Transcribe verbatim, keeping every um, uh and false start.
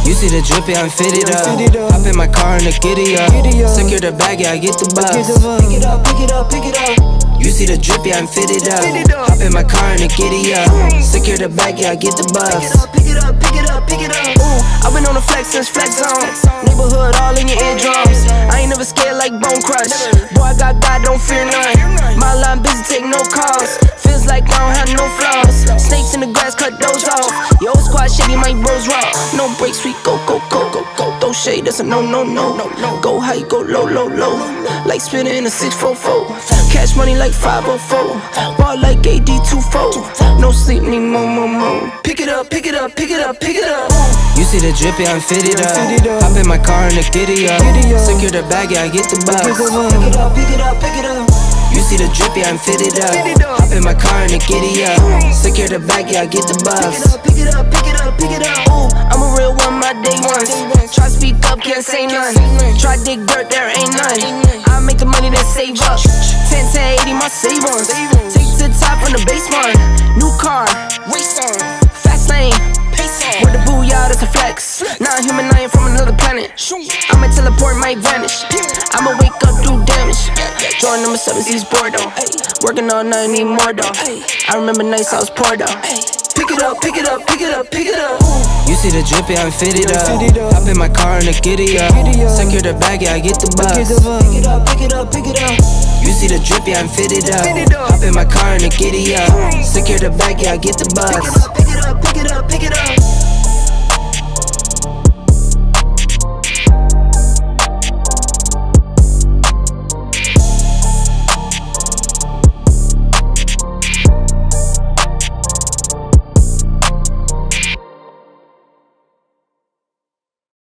You see the drip, yeah, I'm fitted up. Hop in my car and the giddy up. Secure the bag, yeah, I get the bus. Pick it up, pick it up, pick it up. You see the drip, yeah, I'm fitted up. Hop in my car and the giddy up. Secure the bag, yeah, I get the bus. Pick it up, pick it up, pick it up. Ooh, I've been on the flex since flex zone. Neighborhood all in your eardrums. I ain't never scared like Bone Crush. Boy, I got God, don't fear none. My line busy, take no calls. Feels like I don't have no flaws. Snakes in the grass, cut those off. Yo, squad shitty, my bros raw. No breaks, we go, go, go, go, go. Throw shade, that's a no, no, no, no, no. Go high, go low, low, low. Like spinning in a six four four. Cash money like five oh four. Ball like A D two four. No sleep, need more, more, more. Pick it up, pick it up, pick it up, pick it up. You see the drip, yeah, I'm fitted up. Hop in my car and the giddy up. Secure the bag, yeah, I get the bus. Pick it up, pick it up, pick it up. You see the drip, yeah, I'm fitted up. Hop in my car and the giddy up. Secure the bag, yeah, I get the bus. Pick it up, pick it up, pick it up. Ooh, I'm a real one, my day ones. Try speak up, can't say none. Try dig dirt, there ain't none. I make the money that save up. ten to eighty, my save ons. Take to the top on the base one. New car, race on. Fast lane, pace on. With the booyah, that's a flex. Not human, I ain't from another planet. I'ma teleport, might vanish. I'ma wake up, do damage. Jordan number seven, East Bordeaux. Working all night, need more though. I remember nights I was poor though. Pick it up, pick it up, pick it up, pick it up. You see the drip, yeah, I'm fitted up. Hop in my car and the giddy up. Secure the bag, yeah, I get the bus. Pick it up, pick it up, pick it up. You see the drip, yeah, I'm fitted up. Hop in my car and the giddy up. Secure the bag, yeah, I get the bus. Pick it up, pick it up, pick it up, pick it up.